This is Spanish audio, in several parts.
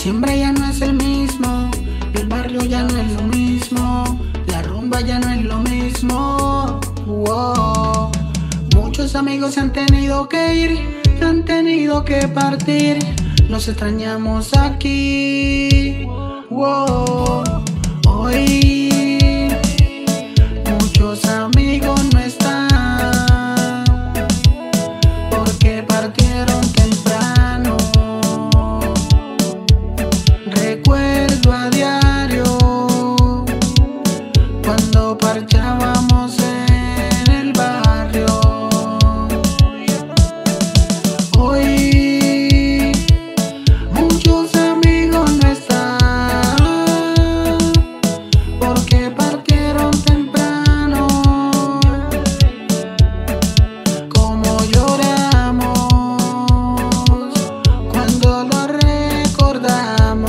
Diciembre ya no es el mismo, el barrio ya no es lo mismo, la rumba ya no es lo mismo. Wow. Muchos amigos se han tenido que ir, se han tenido que partir, los extrañamos aquí. Wow. Hoy muchos amigos no están porque partieron temprano. Recuerdo a diario cuando parchábamos en el barrio. Hoy muchos amigos no están porque partieron temprano. Como lloramos cuando lo recordamos.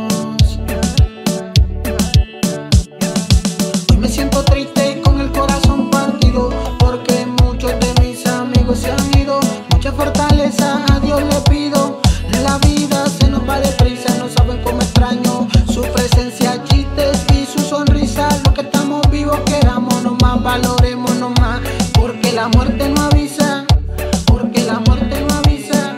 Hoy me siento triste y con el corazón partido porque muchos de mis amigos se han ido. Mucha fortaleza a Dios le pido. La vida se nos va deprisa, no saben cómo extraño su presencia, chistes y su sonrisa. Los que estamos vivos querámonos más, valorémonos más, porque la muerte no avisa, porque la muerte no avisa.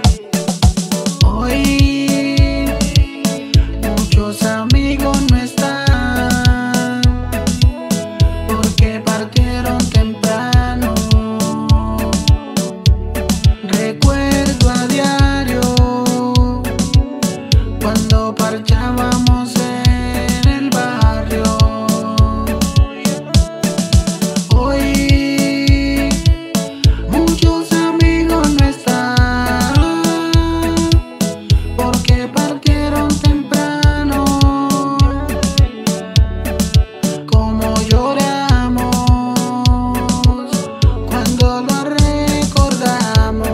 Hoy muchos amigos no están porque partieron temprano. Recuerdo a diario cuando parchábamos en el barrio. Hoy muchos amigos no están porque partieron temprano. Como lloramos cuando lo recordamos.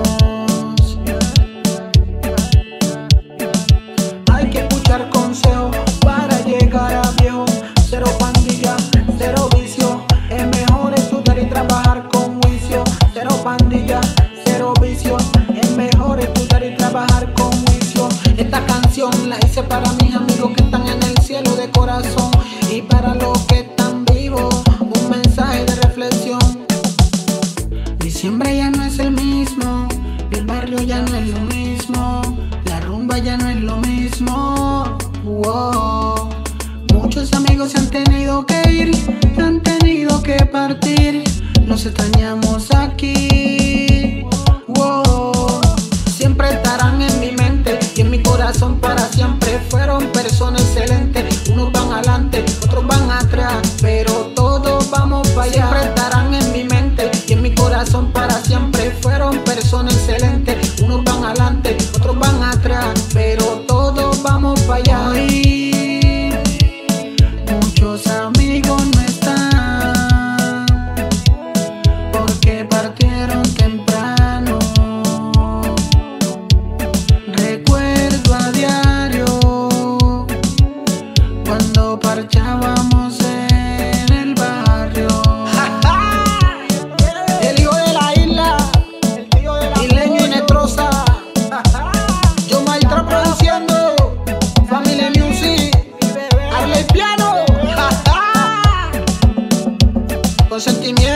Hay que escuchar consejos para llegar a viejo. Cero pandilla, cero vicio. Es mejor estudiar y trabajar con juicio. Cero pandilla, cero vicio. Es mejor estudiar y trabajar con juicio. Esta canción la hice para mis amigos que están en el cielo de corazón y para los que están vivos, un mensaje de reflexión. Diciembre ya no es el mismo, el barrio ya no es lo mismo, la rumba ya no es lo mismo. Wow. Muchos amigos se han tenido que ir, se han tenido que partir, los extrañamos aquí. Wow. Siempre estarán en mi mente y en mi corazón para siempre. Fueron personas excelentes, unos van adelante, otros van atrás, pero todos vamos para allá. Siempre estarán en mi mente y en mi corazón para siempre. Fueron personas excelentes, unos van adelante, otros van atrás, pero todos vamos para allá. Hoy muchos amigos no están porque partieron temprano. Recuerdo a diario cuando parchábamos en el barrio. El hijo de la isla, Isleño y Nestrosa. Yo Maestra produciendo, Family Music, Arley Piano. Con sentimiento.